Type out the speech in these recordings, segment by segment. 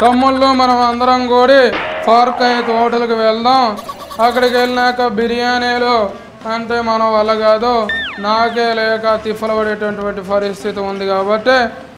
తమ్ముళ్ళు మనం అందరం కూడి ఫార్కైత్ హోటల్కి వెళ్దాం. అక్కడికి వెళ్ళినాక బిర్యానీలు అంటే మన వల్ల కాదు, నాకే లేక తిఫలు పడేటటువంటి పరిస్థితి ఉంది కాబట్టి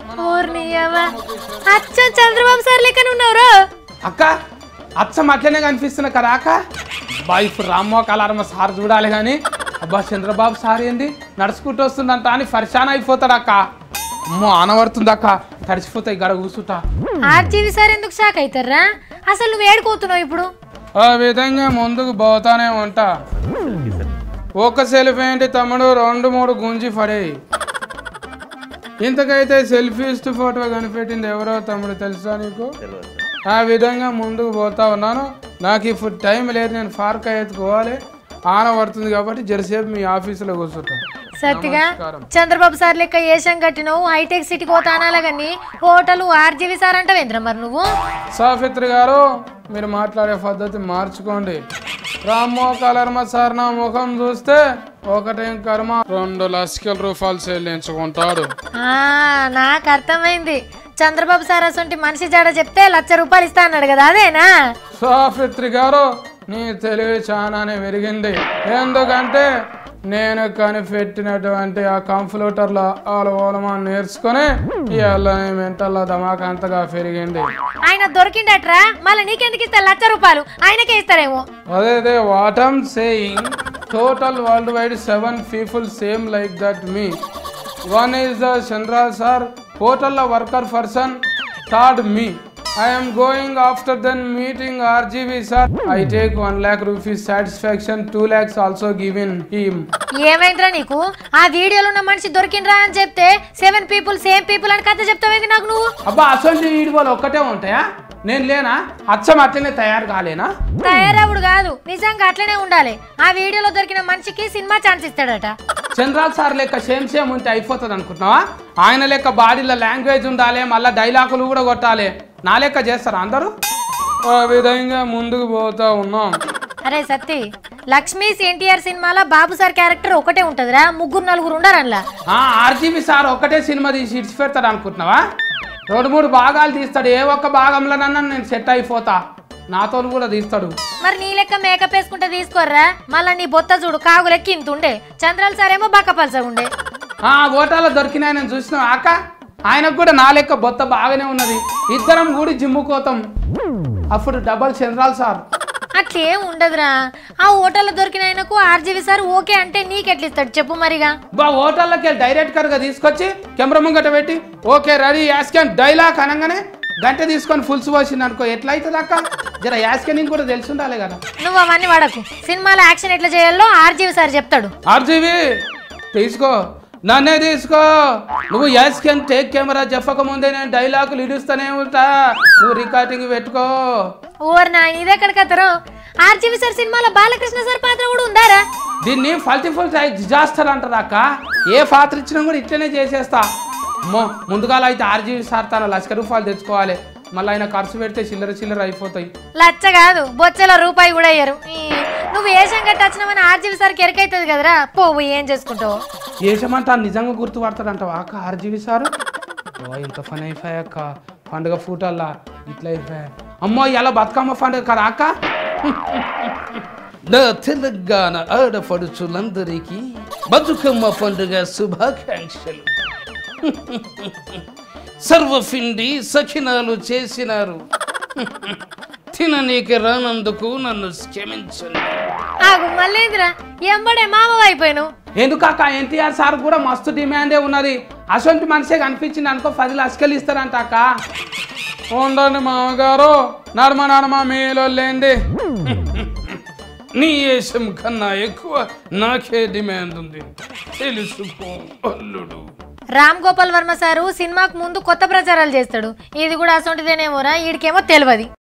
చంద్రబాబు సార్ లెక్కన ఉన్నారు అక్క. అచ్చం అట్లనే కనిపిస్తున్నా కదా అక్క. అబ్బా ఇప్పుడు రామ్మో కలారమ్మ సార్ చూడాలి కానీ అబ్బా చంద్రబాబు సార్ ఏంది నడుచుకుంటూ వస్తుందంట అని పరిశాన్ అయిపోతాడు అక్క. అమ్మో ఆనబడుతుంది అక్క, తడిచిపోతాయి గడ కూర్చుంటా. ఆర్జీవి సార్ ఎందుకు షాక్ అవుతారా? అసలు నువ్వు ఏడుకోతున్నావు ఇప్పుడు? ఆ విధంగా ముందుకు పోతానే ఉంటా. ఒక సెల్ఫీ ఏంటి తమ్ముడు, 2-3 గుంజి పడేయి. ఇంతకైతే సెల్ఫీస్ట్ ఫోటో కనిపెట్టింది ఎవరో తమ్ముడు తెలుసా నీకు? ఆ విధంగా ముందుకు పోతా ఉన్నాను. నాకు ఇప్పుడు టైం లేదు, నేను పార్క్ ఎత్తుకోవాలి. ఆన పడుతుంది కాబట్టి జరసేపు మీ ఆఫీసులో కూర్చుంటా. సత్తిగా చంద్రబాబు సార్ లెక్క ఏషం కట్టినవు, హైటెక్ సిటీకి పోతానాలా కానీ హోటల్ ఆర్జీవి సార్ అంటావేంద్ర మరి నువ్వు? సాఫిత్రి గారు మీరు మాట్లాడే పద్ధతి మార్చుకోండి. రామ్మో కలర్మ సార్ నా ముఖం చూస్తే ఒకటేం కర్మ 2 లక్షల రూపాయలు చెల్లించుకుంటాడు. నాకు అర్థమైంది. చంద్రబాబు సార్ అసొంటి మనిషి జాడ చెప్తే 1,00,000 రూపాయలు ఇస్తా అన్నాడు కదా, అదేనా? సాఫిత్రి గారు నీ తెలివి చాలానే పెరిగింది. ఎందుకంటే నేను కనిపెట్టినటువంటి ఆ కంప్యూటర్లో ఓలమా నేర్చుకుని ఇవాళ మెంటల్లో ధమాకా అంతగా పెరిగింది. ఆయన దొరికిండట్రా, మళ్ళీ నీకెందుకు ఇస్తారు 1,00,000 రూపాయలు? ఆయనకే ఇస్తారేమో. అదే what I'm saying, total world wide 7 people same like that మీ. One is the Chandra sir, hotel worker person, third me. I am going after then meeting RGV sir. I take 1 lakh rupees satisfaction, 2 lakhs also given him. ఏమైందిరా నీకు? ఆ వీడియోలో ఉన్న మనిషి దొరికిండ్రా అని చెప్తే 7 people same people అని కథ చెప్తావేంది నాకు నువ్వు? అబ్బా అసలు వీడియోలు ఒక్కటే ఉంటాయా? నేను లేనా? అచ్చం అట్లనే తయారు కాలేనా? తయారవుడు కాదు, నిజంగా అట్లనే ఉండాలి. ఆ వీడియోలో దొరికిన మనిషికి సినిమా ఛాన్స్ ఇస్తాడట. చంద్రాల్ సార్ లెక్క సేమ్ ఉంటే అయిపోతుంది అనుకుంటున్నావా? ఆయన లెక్క బాడీలో లాంగ్వేజ్ ఉండాలి, మళ్ళీ డైలాగులు కూడా కొట్టాలి. నా లెక్క చేస్తారా అందరూ? ఆ విధంగా ముందుకు పోతా ఉన్నాం. అరే సత్తి, లక్ష్మీ ఎన్టీఆర్ సినిమాలో బాబు సార్ క్యారెక్టర్ ఒకటే ఉంటదిరా, 3-4 ఉండరు అందులో. ఆర్జీవి సార్ ఒకటే సినిమా తీసి ఇడిచి పెడతాడు అనుకుంటున్నావా? 2-3 భాగాలు తీస్తాడు. ఏ ఒక్క భాగంలోనన్నా నేను సెట్ అయిపోతా. నాతో కూడా తీస్తాడు. మరి నీ లెక్క మేకప్ వేసుకుంటే తీసుకోర్రా, మళ్ళీ నీ బొత్త చూడు కాగు లెక్క ఇంత ఉండే. చంద్రాల్ సార్ ఏమో బక్కపలసగా ఉండే. ఓటాలో దొరికినా నేను చూసిన అక్క, ఆయనకు కూడా నా లెక్క బొత్త బాగానే ఉన్నది. ఇద్దరం కూడా జిమ్ముకోతాం. అప్పుడు డబల్ చంద్రాల్ సార్. అట్లేం ఉండదురా. ఆ హోటల్లో దొరికిన ఆయనకు ఆర్జీవి సార్ ఓకే అంటే నీకెట్లా ఇస్తాడు చెప్పు మరిగా? హోటల్లోకి డైరెక్టర్ గా తీసుకొచ్చి కెమెరా ముంగట పెట్టి ఓకే రెడీ యాస్కెన్ డైలాగ్ అనగానే గంట తీసుకొని ఫుల్స్ పోసింది అనుకో, ఎట్లా అవుతుంది అక్క? జర యాస్కెనింగ్ కూడా తెలిసి ఉండాలి కదా. నువ్వు అవన్నీ వాడకు. సినిమాలో యాక్షన్ ఎట్లా చేయాలో ఆర్జీవి సార్ చెప్తాడు. ఆర్జీవి తీసుకో, నన్నే తీసుకో. నువ్వు యాస్కెన్ టేక్ కెమెరా చెప్పక ముందే నేను డైలాగులు ఇడుస్తూనే ఉంటా, నువ్వు రికార్డింగ్ పెట్టుకో. ఓర్ నా ఇదెక్కడ కథరు? ఆర్జీవి సార్ సినిమాలో బాలకృష్ణ సార్ పాత్ర కూడా ఉందారా? దీన్ని మల్టిపుల్ డిజాస్టర్ అంటారు అక్క. ఏ పాత్ర ఇచ్చినా కూడా ఇట్లనే చేసేస్తా. ముందుగాల అయితే ఆర్జీవి సార్ తన 1,00,000 రూపాయలు తెచ్చుకోవాలి. మళ్ళీ ఆయన ఖర్చు పెడితే చిల్లర అయిపోతాయి. 1,00,000 కాదు, బొచ్చెల రూపాయి కూడా అయ్యారు. నువ్వు ఏషం కట్టి వచ్చినామని ఆర్జీవి సార్ కెరకైతుంది కదరా, పోవు ఏం చేసుకుంటావు? ఏషమంటా నిజంగా గుర్తుపడతాడంటావా అక్క ఆర్జీవి సార్? ఇంత పని అయిపోయా అక్క, పండుగ ఫోటోల్లా ఇట్లా అయిపోయా. అమ్మో ఇలా బతుకమ్మ పండుగ కదా అక్క. తెలంగాణ ఆడపడుచులందరికీ బతుకమ్మ పండుగ శుభాకాంక్షలు. సర్వపిండి సకినాలు చేసినారు, తిననీకి రానందుకు నన్ను క్షమించండి. మళ్ళీందిరా ఎంబడే మామ అయిపోయాను. ఎందుకక్క? ఎన్టీఆర్ సార్ కూడా మస్తు డిమాండే ఉన్నది. అసొంటి మనిషే కనిపించింది అనుకో 10 లక్షలు ఇస్తారంట అక్క. ఉండండి మామగారు, నడమ మీలో లేండి. నీ ఏషం కన్నా ఎక్కువ నాకే డిమాండ్ ఉంది, తెలుసుకో అల్లుడు. రామ్ గోపాల్ వర్మ సారు సినిమాకు ముందు కొత్త ప్రచారాలు చేస్తాడు. ఇది కూడా అసొంటిదేనేమోరా, వీడికేమో తెలియదు.